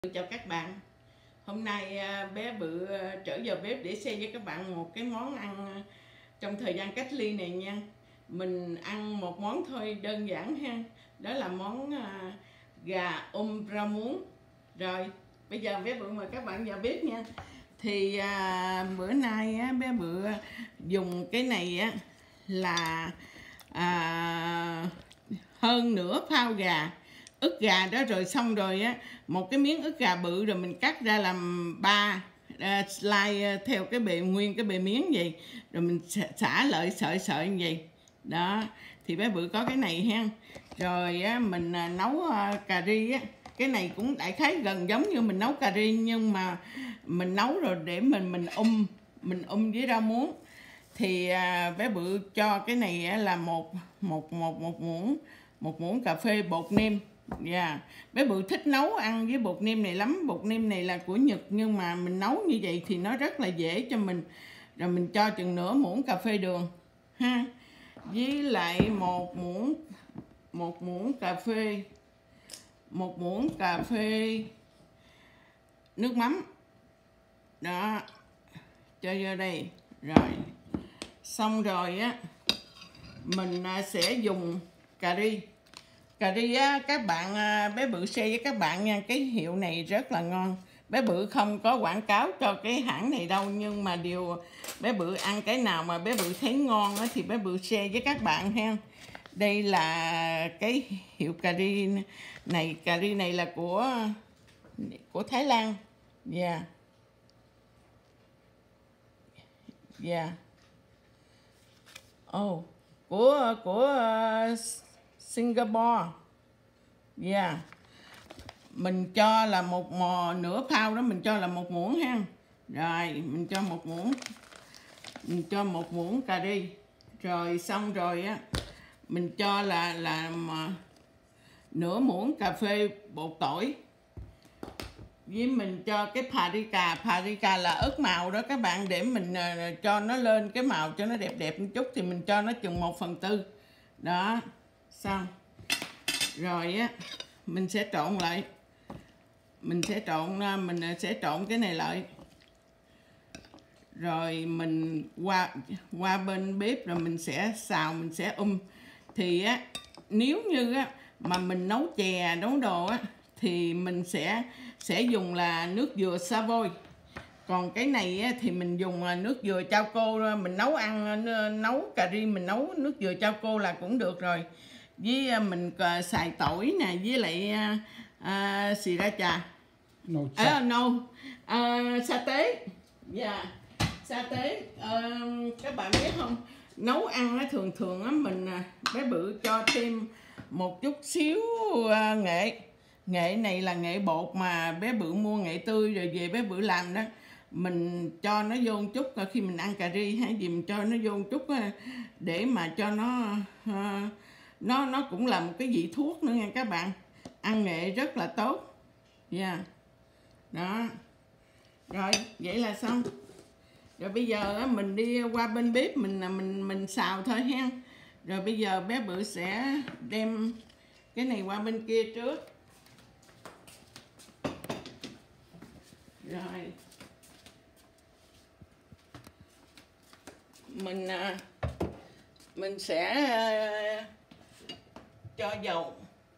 Chào các bạn. Hôm nay bé Bự trở vào bếp để share với các bạn một cái món ăn trong thời gian cách ly này nha. Mình ăn một món thôi, đơn giản ha. Đó là món gà rau muống. Rồi, bây giờ bé Bự mời các bạn vào bếp nha. Thì bữa nay bé Bự dùng cái này là hơn nửa phao gà, ức gà đó, rồi xong rồi một cái miếng ức gà bự rồi mình cắt ra làm 3 slice theo cái nguyên cái bề miếng vậy, rồi mình xả lợi sợi như vậy đó. Thì bé Bự có cái này ha. Rồi mình nấu cà ri cái này cũng đại khái gần giống như mình nấu cà ri, nhưng mà mình nấu rồi để mình với rau muống. Thì bé Bự cho cái này là một muỗng cà phê bột nêm. Bé Bự thích nấu ăn với bột nêm này lắm. Bột nêm này là của Nhật, nhưng mà mình nấu như vậy thì nó rất là dễ cho mình. Rồi mình cho chừng nửa muỗng cà phê đường ha, với lại một muỗng cà phê nước mắm đó, cho vô đây. Rồi xong rồi mình sẽ dùng cà ri các bạn. Bé Bự share với các bạn nha, cái hiệu này rất là ngon. Bé Bự không có quảng cáo cho cái hãng này đâu, nhưng mà điều bé Bự ăn cái nào mà bé Bự thấy ngon thì bé Bự share với các bạn ha. Đây là cái hiệu cà ri này. Cà ri này là của Thái Lan. Của Singapore. Mình cho là nửa phao đó, mình cho là một muỗng ha. Rồi mình cho một muỗng cà ri. Rồi xong rồi mình cho là nửa muỗng cà phê bột tỏi. Với mình cho cái paprika là ớt màu đó các bạn, để mình cho nó lên cái màu cho nó đẹp một chút, thì mình cho nó chừng 1/4 đó. Xong rồi mình sẽ trộn lại. Mình sẽ trộn cái này lại, rồi mình qua bên bếp, rồi mình sẽ xào, mình sẽ thì nếu như mà mình nấu chè nấu đồ thì mình sẽ dùng là nước dừa Savoy. Còn cái này thì mình dùng nước dừa Chao Cô. Mình nấu cà ri, mình nấu nước dừa Chao Cô là cũng được rồi. Với mình xài tỏi nè, với lại sriracha. Sa tế. Sa tế. Các bạn biết không, nấu ăn thường mình bé Bự cho thêm một chút xíu nghệ này là nghệ bột mà bé Bự mua nghệ tươi rồi về bé Bự làm đó. Mình cho nó vô một chút khi mình ăn cà ri hay gì, mình cho nó vô một chút để mà cho nó cũng là một cái vị thuốc nữa nha các bạn. Ăn nghệ rất là tốt. Đó. Rồi vậy là xong. Rồi bây giờ mình đi qua bên bếp mình xào thôi ha. Rồi bây giờ bé Bự sẽ đem cái này qua bên kia trước. Rồi mình sẽ cho dầu.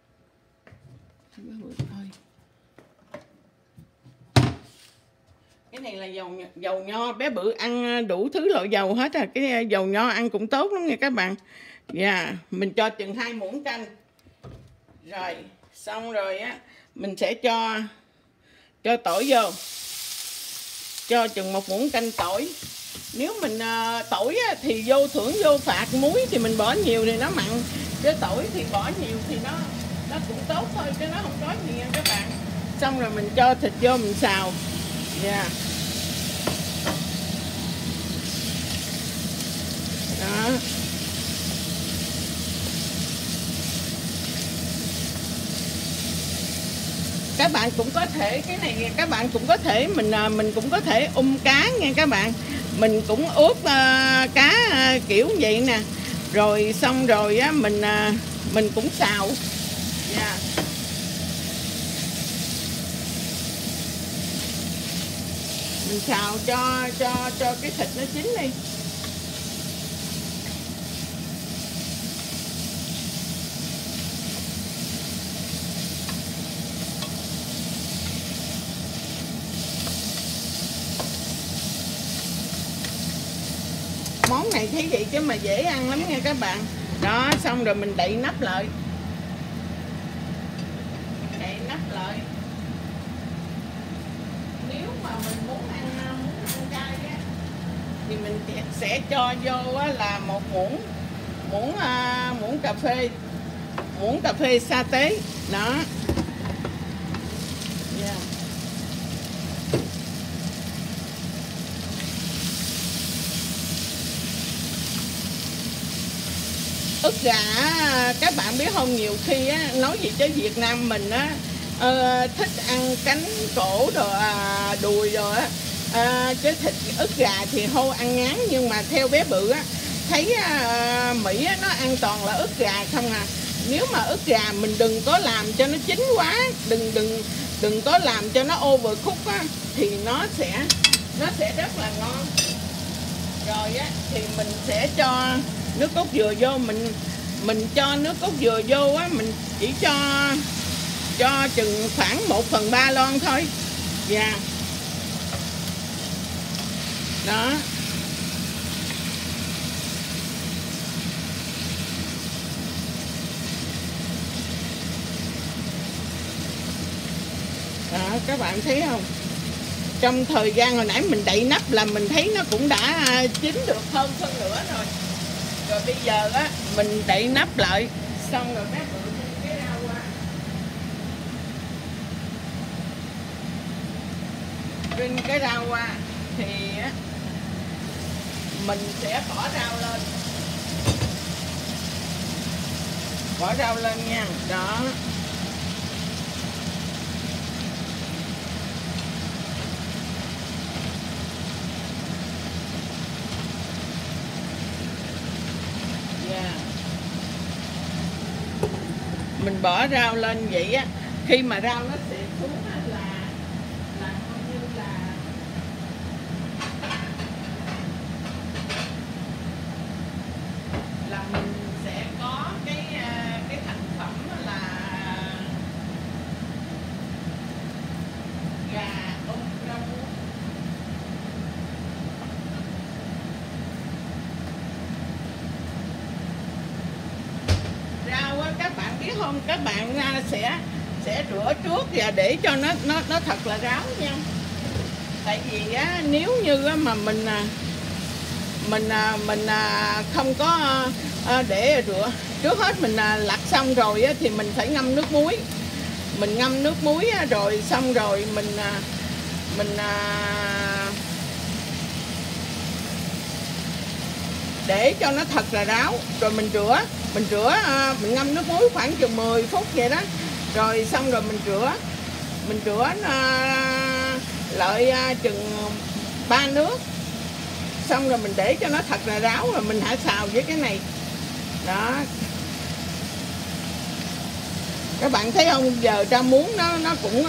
Cái này là dầu nho. Bé Bự ăn đủ thứ loại dầu hết à. Cái dầu nho ăn cũng tốt lắm nha các bạn. Mình cho chừng 2 muỗng canh. Rồi xong rồi mình sẽ cho tỏi vô. Cho chừng 1 muỗng canh tỏi. Nếu mình tỏi thì vô thưởng vô phạt, muối thì mình bỏ nhiều thì nó mặn, chứ tỏi thì bỏ nhiều thì nó cũng tốt thôi, chứ nó không có gì nha các bạn. Xong rồi mình cho thịt vô mình xào. Đó. Các bạn cũng có thể, cái này các bạn cũng có thể mình cũng có thể cá nha các bạn. Mình cũng ướp cá kiểu vậy nè. Rồi xong rồi mình cũng xào. mình xào cho cái thịt nó chín đi. Món này thấy vậy chứ mà dễ ăn lắm nha các bạn. Đó, xong rồi mình đậy nắp lại. Đậy nắp lại. Nếu mà mình muốn ăn cay á thì mình sẽ cho vô á là một muỗng cà phê sa tế. Đó. Yeah. Ức gà các bạn biết không, nhiều khi á, nói gì chứ Việt Nam mình á thích ăn cánh cổ rồi đùi rồi á, cái thịt ức gà thì hô ăn ngán, nhưng mà theo bé Bự á thấy Mỹ á, nó an toàn là ức gà không à. Nếu mà ức gà mình đừng có làm cho nó chín quá, đừng có làm cho nó overcook á thì nó sẽ rất là ngon. Rồi á thì mình sẽ cho nước cốt dừa vô, mình cho nước cốt dừa vô á, mình chỉ cho chừng khoảng 1/3 lon thôi. Dạ. Đó. Đó, các bạn thấy không? Trong thời gian hồi nãy mình đậy nắp là mình thấy nó cũng đã chín được hơn phân nửa rồi. Rồi bây giờ á mình đậy nắp lại, xong rồi bé Bự bưng cái rau qua. Bưng cái rau qua thì á mình sẽ bỏ rau lên. Bỏ rau lên nha. Đó. Mình bỏ rau lên vậy á, khi mà rau nó xịt xuống á là coi như là mình sẽ có cái thành phẩm là gà rau muống. Rau á các bạn biết không, các bạn sẽ rửa trước và để cho nó thật là ráo nha. Tại vì á nếu như á, mà mình không có để rửa trước hết, mình lặt xong rồi á, thì mình phải ngâm nước muối. Mình ngâm nước muối á, rồi xong rồi mình để cho nó thật là ráo, rồi mình mình ngâm nước muối khoảng chừng 10 phút vậy đó, rồi xong rồi mình rửa lại chừng 3 nước, xong rồi mình để cho nó thật là ráo, rồi mình hãy xào với cái này. Đó, các bạn thấy không, giờ rau muống nó cũng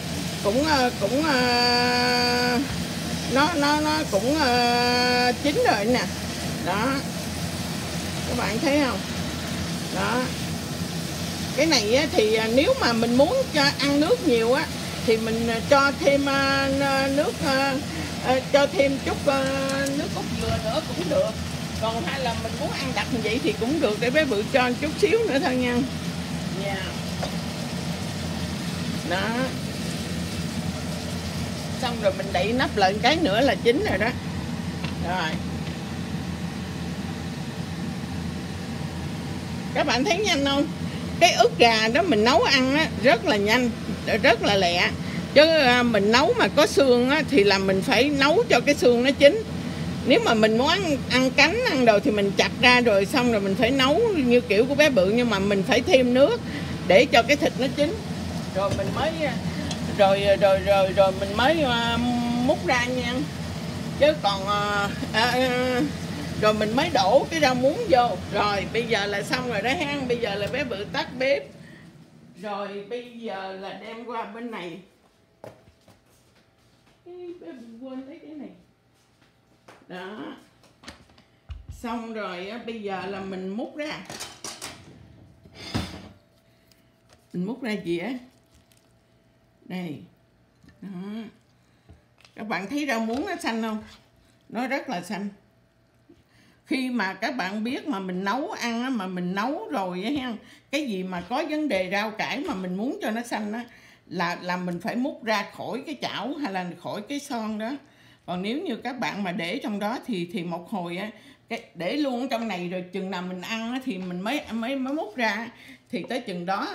chín rồi nè. Đó, các bạn thấy không? Đó, cái này á, thì nếu mà mình muốn cho ăn nước nhiều á thì mình cho thêm nước, cho thêm chút nước cốt dừa nữa cũng được. Còn hay là mình muốn ăn đặc như vậy thì cũng được, để bé Bự cho chút xíu nữa thôi nha. Yeah. Đó, xong rồi mình đậy nắp lại cái nữa là chín rồi đó. Rồi, các bạn thấy nhanh không? Cái ức gà đó mình nấu ăn á, rất là nhanh, rất là lẹ. Chứ mình nấu mà có xương á, thì là mình phải nấu cho cái xương nó chín. Nếu mà mình muốn ăn cánh, ăn đồ thì mình chặt ra rồi xong rồi mình phải nấu như kiểu của bé Bự, nhưng mà mình phải thêm nước để cho cái thịt nó chín. Rồi mình mới rồi mình mới múc ra nha. Chứ còn rồi mình mới đổ cái rau muống vô. Rồi bây giờ là xong rồi đó ha. Bây giờ là bé Bự tắt bếp. Rồi bây giờ là đem qua bên này. Bé quên lấy cái này. Đó. Xong rồi á, bây giờ là mình múc ra. Mình múc ra dĩa. Đây. Đó. Các bạn thấy rau muống nó xanh không? Nó rất là xanh. Khi mà các bạn biết mà mình nấu ăn á, mà mình nấu rồi á ha, cái gì mà có vấn đề rau cải mà mình muốn cho nó xanh á, là mình phải múc ra khỏi cái chảo hay là khỏi cái son đó. Còn nếu như các bạn mà để trong đó thì một hồi á, để luôn trong này rồi chừng nào mình ăn á, thì mình mới múc ra, thì tới chừng đó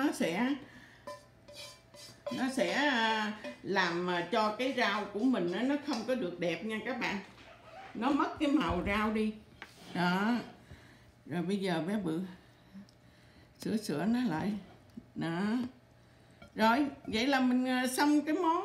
nó sẽ làm cho cái rau của mình nó không có được đẹp nha các bạn, nó mất cái màu rau đi. Đó. Rồi bây giờ bé Bự sửa nó lại. Đó. Rồi vậy là mình xong cái món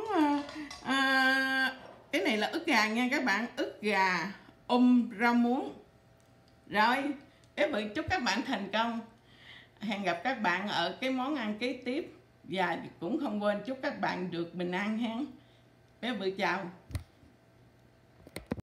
cái này là ức gà nha các bạn, ức gà rau muống. Rồi bé Bự chúc các bạn thành công, hẹn gặp các bạn ở cái món ăn kế tiếp, và cũng không quên chúc các bạn được bình an ha. Bé Bự chào.